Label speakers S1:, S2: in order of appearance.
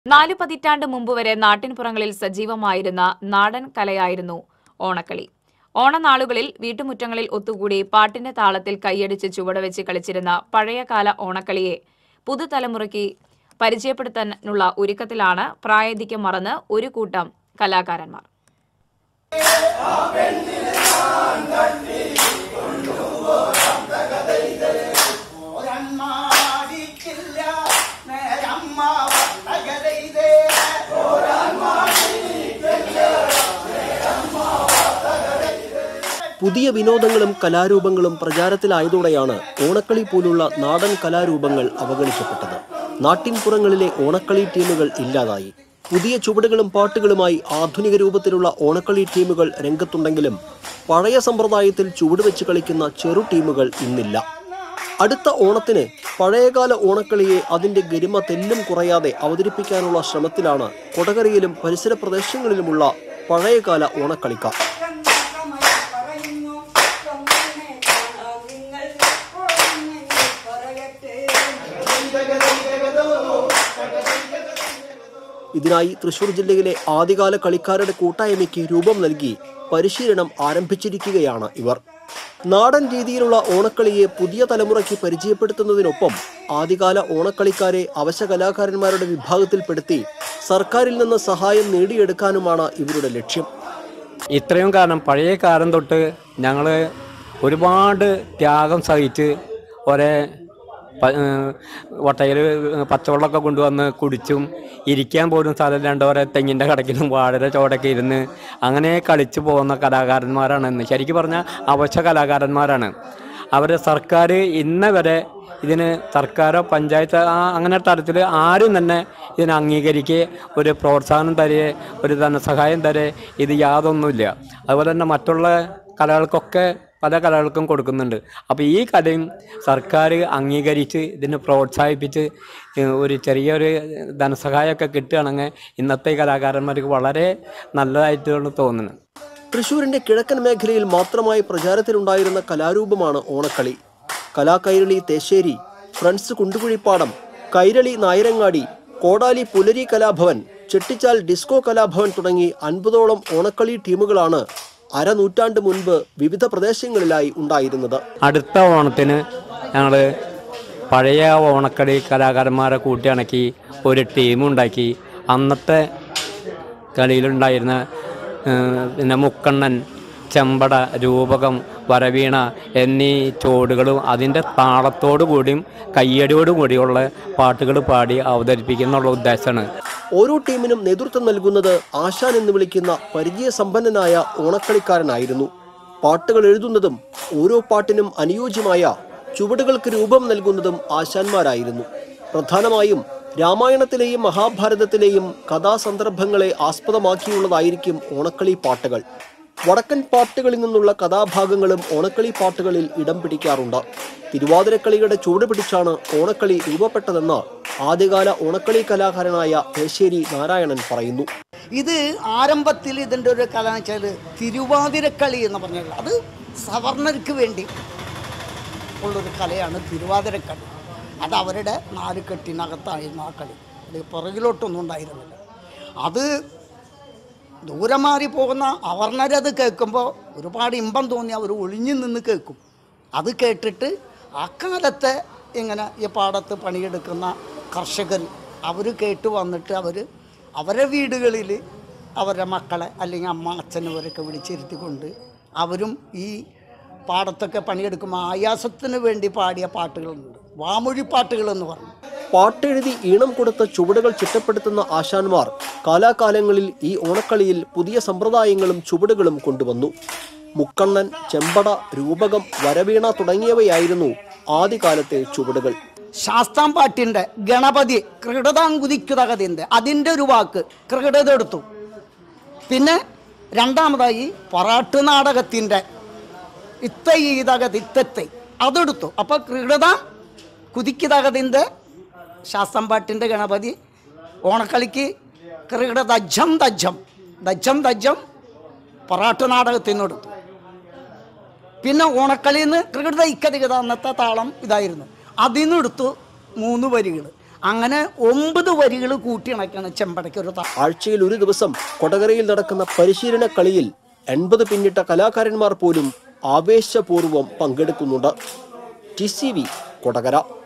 S1: 4 പതിറ്റാണ്ട് മുമ്പ് വരെ നാട്ടിൻപുറങ്ങളിൽ സജീവമായിരുന്ന നാടൻ കലയായിരുന്നു ഓണക്കളി. ഓണനാളുകളിൽ വീട്ടുമുറ്റങ്ങളിൽ ഒത്തുകൂടി പാട്ടിന്റെ താളത്തിൽ കൈയടിച്ച് ചുവടുവെച്ച് കളിച്ചിരുന്ന പഴയകാല ഓണക്കളിയെ പുതുതലമുറയ്ക്ക് പരിചയപ്പെടുത്താനുള്ള ഒരുക്കത്തിലാണ് പ്രായാധിക്യം മറന്ന് ഒരു കൂട്ടം കലാകാരന്മാർ.
S2: പുതിയ വിനോദങ്ങളും കലാരൂപങ്ങളും പ്രചാരത്തിലായതോടെയാണ് ഓണക്കളി പോലുള്ള നാടൻ കലാരൂപങ്ങൾ അവഗണിക്കപ്പെട്ടത്. നാട്ടിൻപുറങ്ങളിലെ ഓണക്കളി ടീമുകൾ ഇല്ലാതായി. പുതിയ ചുവടുകളും പാട്ടുകളുമായി ആധുനിക രൂപത്തിലുള്ള ഓണക്കളി ടീമുകൾ രംഗത്തുണ്ടെങ്കിലും പഴയ സമ്പ്രദായത്തിൽ ചുവടുവെച്ച് കളിക്കുന്ന ചെറു ടീമുകൾ ഇന്നില്ല. അടുത്ത ഓണത്തിന് പഴയകാല ഓണക്കളിയെ അതിന്റെ ഗരിമ തെല്ലും കുറയാതെ അവതരിപ്പിക്കാനുള്ള ശ്രമത്തിലാണ് കൊടകരയിലും പരിസര പ്രദേശങ്ങളിലുമുള്ള പഴയകാല ഓണക്കളിക്കാർ. ഇതിനായി തൃശൂർ ജില്ലയിലെ ആദ്യകാല കളിക്കാരുടെ കൂട്ടായ്മയ്ക്ക് രൂപം നൽകി പരിശീലനം ആരംഭിച്ചിരിക്കുകയാണ് ഇവർ. നാടൻ രീതിയിലുള്ള ഓണക്കളിയെ പുതിയ തലമുറയ്ക്ക് പരിചയപ്പെടുത്തുന്നതിനൊപ്പം ആദ്യകാല ഓണക്കളിക്കാരെ അവശ്യ കലാകാരന്മാരുടെ വിഭാഗത്തിൽപ്പെടുത്തി സർക്കാരിൽ നിന്ന് സഹായം നേടിയെടുക്കാനുമാണ് ഇവരുടെ ലക്ഷ്യം.
S3: ഇത്രയും കാലം പഴയ കാലം തൊട്ട് ഞങ്ങൾ ഒരുപാട് ത്യാഗം സഹിച്ച് ഒരേ വട്ടയിൽ പച്ചവെള്ളമൊക്കെ കൊണ്ടുവന്ന് കുടിച്ചും ഇരിക്കാൻ പോലും സ്ഥലമില്ലാണ്ട് ഓരോ തെങ്ങിൻ്റെ കടക്കിലും വാഴയുടെ ചോടൊക്കെ ഇരുന്ന് അങ്ങനെ കളിച്ചു പോകുന്ന കലാകാരന്മാരാണ് ഇന്ന്. ശരിക്കും പറഞ്ഞാൽ അവശ്യ കലാകാരന്മാരാണ്. അവർ സർക്കാർ ഇന്ന് വരെ ഇതിന് സർക്കാരോ പഞ്ചായത്ത് അങ്ങനെ തരത്തിൽ ആരും തന്നെ ഇതിനെ അംഗീകരിക്കുക, ഒരു പ്രോത്സാഹനം തരുക, ഒരു ധനസഹായം തരുക, ഇത് യാതൊന്നുമില്ല. അതുപോലെ തന്നെ മറ്റുള്ള കലകൾക്കൊക്കെ പല കലകൾക്കും കൊടുക്കുന്നുണ്ട്. അപ്പോൾ ഈ കലയും സർക്കാർ അംഗീകരിച്ച് ഇതിനെ പ്രോത്സാഹിപ്പിച്ച് ഒരു ചെറിയൊരു ധനസഹായമൊക്കെ കിട്ടുകയാണെങ്കിൽ ഇന്നത്തെ കലാകാരന്മാർക്ക് വളരെ നല്ലതായിട്ടാണ് തോന്നുന്നത്.
S2: തൃശ്ശൂരിന്റെ കിഴക്കൻ മേഖലയിൽ മാത്രമായി പ്രചാരത്തിലുണ്ടായിരുന്ന കലാരൂപമാണ് ഓണക്കളി. കലാകൈരളി തേശ്ശേരി, ഫ്രണ്ട്സ് കുണ്ടുകുഴിപ്പാടം, കൈരളി നായരങ്ങാടി, കോടാലി പുലരി കലാഭവൻ, ചെട്ടിച്ചാൽ ഡിസ്കോ കലാഭവൻ തുടങ്ങി 50ഓളം ഓണക്കളി ടീമുകളാണ് അരനൂറ്റാണ്ട് മുൻപ് വിവിധ പ്രദേശങ്ങളിലായി ഉണ്ടായിരുന്നത്.
S3: അടുത്ത ഓണത്തിന് ഞങ്ങൾ പഴയ ഓണക്കളി കലാകാരന്മാരെ കൂട്ടിയിണക്കി ഒരു ടീമുണ്ടാക്കി. അന്നത്തെ കളിയിലുണ്ടായിരുന്ന പിന്നെ മുക്കണ്ണൻ, ചെമ്പട, രൂപകം, വരവീണ എന്നീ ചോടുകളും അതിൻ്റെ താളത്തോടു കൂടിയും കയ്യടിയോടു കൂടിയുള്ള പാട്ടുകൾ പാടി അവതരിപ്പിക്കുന്നുള്ള ഉദ്ദേശമാണ്.
S2: ഓരോ ടീമിനും നേതൃത്വം നൽകുന്നത് ആശാൻ എന്ന് വിളിക്കുന്ന പരിചയസമ്പന്നനായ ഓണക്കളിക്കാരനായിരുന്നു. പാട്ടുകൾ എഴുതുന്നതും ഓരോ പാട്ടിനും അനുയോജ്യമായ ചുവടുകൾക്ക് രൂപം നൽകുന്നതും ആശാന്മാരായിരുന്നു. പ്രധാനമായും രാമായണത്തിലെയും മഹാഭാരതത്തിലെയും കഥാസന്ദർഭങ്ങളെ ആസ്പദമാക്കിയുള്ളതായിരിക്കും ഓണക്കളി പാട്ടുകൾ. വടക്കൻ പാട്ടുകളിൽ നിന്നുള്ള കഥാഭാഗങ്ങളും ഓണക്കളി പാട്ടുകളിൽ ഇടം പിടിക്കാറുണ്ട്. തിരുവാതിരക്കളിയുടെ ചുവട് പിടിച്ചാണ് ഓണക്കളി രൂപപ്പെട്ടതെന്ന് ആദ്യകാല ഓണക്കളി കലാകാരനായ തേശ്ശേരി നാരായണൻ പറയുന്നു.
S4: ഇത് ആരംഭത്തിൽ ഇതിൻ്റെ ഒരു കല എന്ന് വെച്ചാൽ തിരുവാതിരക്കളി എന്ന് പറഞ്ഞാൽ അത് സവർണർക്ക് വേണ്ടി ഉള്ളൊരു കലയാണ് തിരുവാതിരക്കളി. അത് അവരുടെ 4 കെട്ടിനകത്തായിരുന്നു ആ കളി. അത് പുറകിലോട്ടൊന്നും ഉണ്ടായിരുന്നില്ല. അത് ദൂരെ മാറി പോകുന്ന അവർണരത് കേൾക്കുമ്പോൾ ഒരുപാട് ഇമ്പം തോന്നി അവർ ഒളിഞ്ഞു നിന്ന് കേൾക്കും. അത് കേട്ടിട്ട് അക്കാലത്തെ ഇങ്ങനെ ഈ പാടത്ത് പണിയെടുക്കുന്ന കർഷകർ അവർ കേട്ട് വന്നിട്ട് അവരുടെ വീടുകളിൽ അവരുടെ മക്കളെ അല്ലെങ്കിൽ അമ്മ അച്ഛനവരൊക്കെ വിളിച്ചിരുത്തിക്കൊണ്ട് അവരും ഈ പാടത്തൊക്കെ പണിയെടുക്കുമ്പോൾ ആയാസത്തിന് വേണ്ടി പാടിയ പാട്ടുകളുണ്ട്. വാമൊഴി പാട്ടുകളെന്ന് പറഞ്ഞു.
S2: പാട്ടെഴുതി ഈണം കൊടുത്ത ചുവടുകൾ ചിട്ടപ്പെടുത്തുന്ന ആശാന്മാർ കാലാകാലങ്ങളിൽ ഈ ഓണക്കളിയിൽ പുതിയ സമ്പ്രദായങ്ങളും ചുവടുകളും കൊണ്ടുവന്നു. മുക്കണ്ണൻ, ചെമ്പട, രൂപകം, വരവീണ തുടങ്ങിയവയായിരുന്നു ആദ്യകാലത്തെ ചുവടുകൾ.
S4: ശാസ്താംപാട്ടിൻ്റെ ഗണപതി കൃകടതാങ്കുതിക്കുതകതിൻ്റെ അതിൻ്റെ ഒരു വാക്ക് കൃകടതെടുത്തു. പിന്നെ രണ്ടാമതായി പൊറാട്ട് നാടകത്തിൻ്റെ ഇത്തൈതകതിത്തത്തെ അതെടുത്തു. അപ്പോൾ കൃകടത കുതിക്കുതകതിൻ്റെ ശാസ്താംപാട്ടിൻ്റെ ഗണപതി ഓണക്കളിക്ക് കൃകട ദജ്ജം ദജ്ജം ദജ്ജം ദജ്ജം പൊറാട്ട് നാടകത്തിൽ നിന്ന് എടുത്തു. പിന്നെ ഓണക്കളിയിൽ നിന്ന് കൃകട ഇക്കതികത അന്നത്തെ താളം ഇതായിരുന്നു. അതിൽ നിന്ന് എടുത്തു 3 വരികൾ. അങ്ങനെ 9 വരികൾ കൂട്ടിയിണക്കാണ് ചെമ്പടയ്ക്ക് ഒരു
S2: ആഴ്ചയിൽ ഒരു ദിവസം കൊടകരയിൽ നടക്കുന്ന പരിശീലന കളിയിൽ 80 പിന്നിട്ട കലാകാരന്മാർ പോലും ആവേശപൂർവ്വം പങ്കെടുക്കുന്നുണ്ട്. TCV കൊടകര.